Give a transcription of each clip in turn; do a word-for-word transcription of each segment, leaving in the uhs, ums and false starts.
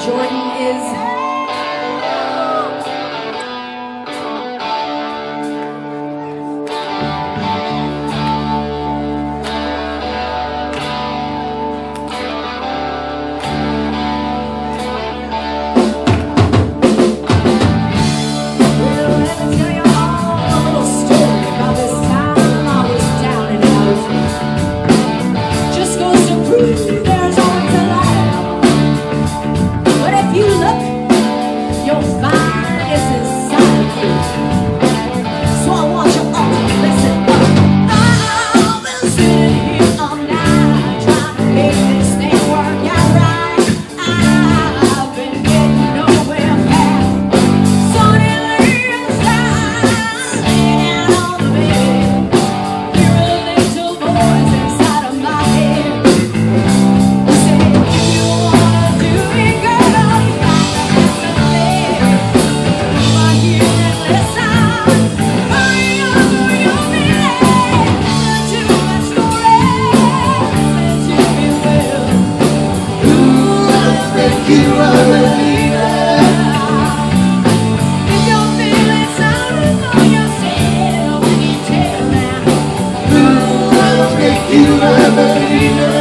Jordan is there's always a light. But if you look, you'll find it's inside of you. So I want you all to listen up. I've been sitting here all night trying to make this thing work out right. I've been getting nowhere fast. Suddenly inside, laying on the bed, hear a little voice inside of my head. You are a leader. If you're feeling sorry for yourself, you can tell now. Ooh, I'll make you a believer.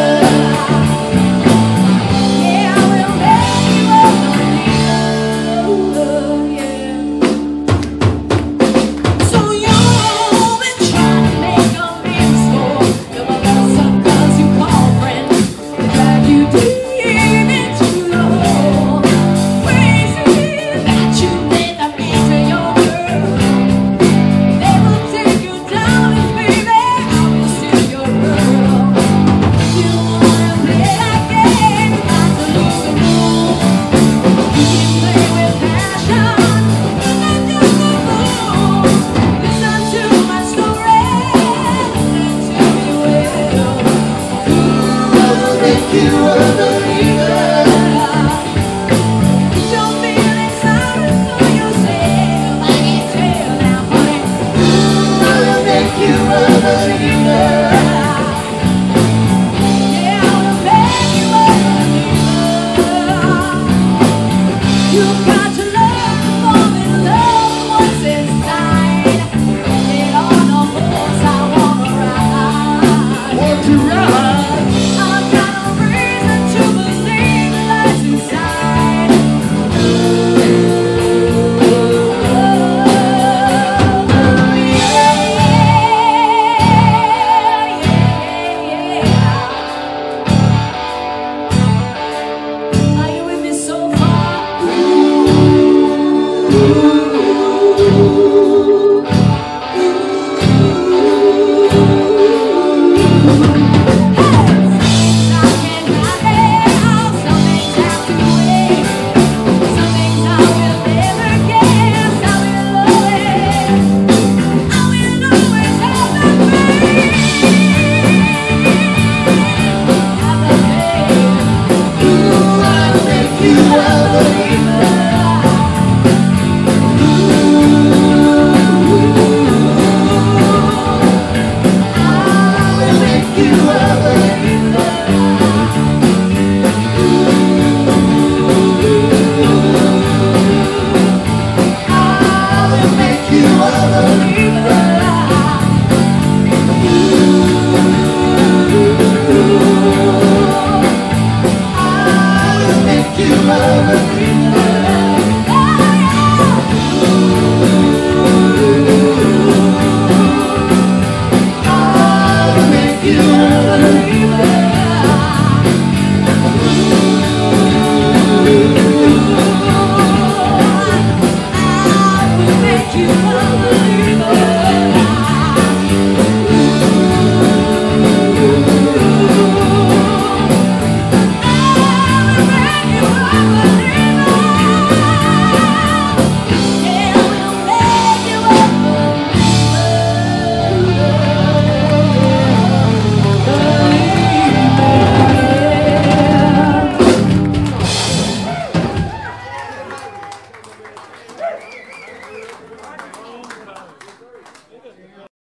Yeah, I will make you a believer, yeah. So you've been trying to make amends for your little suckers you call friends. They drag you deep into the hole. Crazy that you let them into your world. They will take you down and baby, I will steal your world. You wanna play that game, not to lose the moon. You can play with passion, but not just the fool. Listen to my story, listen to me well. I'll make you a believer. If you're feeling sorry for yourself, I can tell now, honey. I'll make you a